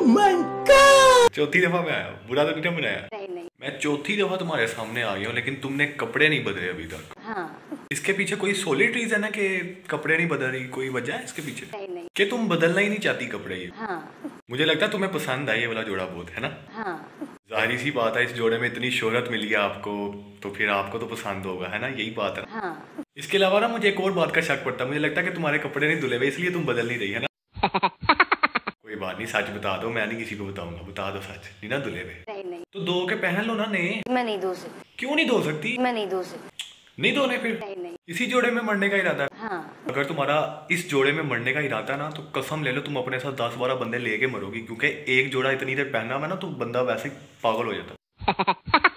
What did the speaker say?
My God. चौथी दफा मैं आया, बुरा तो नहीं बनाया? नहीं। मैं चौथी दफा तुम्हारे सामने आ गया हूँ, लेकिन तुमने कपड़े नहीं बदले अभी तक। हाँ। इसके पीछे कोई सॉलिड रीजन है कि कपड़े नहीं बदल रही? कोई वजह है इसके पीछे? नहीं। कि तुम बदलना ही नहीं चाहती कपड़े ये? हाँ। मुझे लगता है तुम्हें पसंद आई ये वाला जोड़ा बहुत, है ना? हाँ। जाहिर सी बात है, इस जोड़े में इतनी शोहरत मिली है आपको, तो फिर आपको तो पसंद होगा, है ना? यही बात है। हाँ। इसके अलावा ना मुझे एक और बात का शक पड़ता है, मुझे लगता है कि तुम्हारे कपड़े नहीं धुले हुए इसलिए तुम बदल नहीं रही, है ना? कोई बात नहीं, सच बता दो, मैं नहीं किसी को बताऊंगा, बता दो सच, नहीं ना धुले हुए? नहीं। तो धो के पहन लो ना। नए मैं नहीं धो सकती। क्यों नहीं धो सकती? मैं नहीं धो सकती। नहीं धोने फिर? नहीं। इसी जोड़े में मरने का इरादा है? हाँ। अगर तुम्हारा इस जोड़े में मरने का इरादा ना, तो कसम ले लो तुम अपने साथ 10-12 बंदे लेके मरोगी, क्योंकि एक जोड़ा इतनी देर पहनना में ना तो बंदा वैसे पागल हो जाता।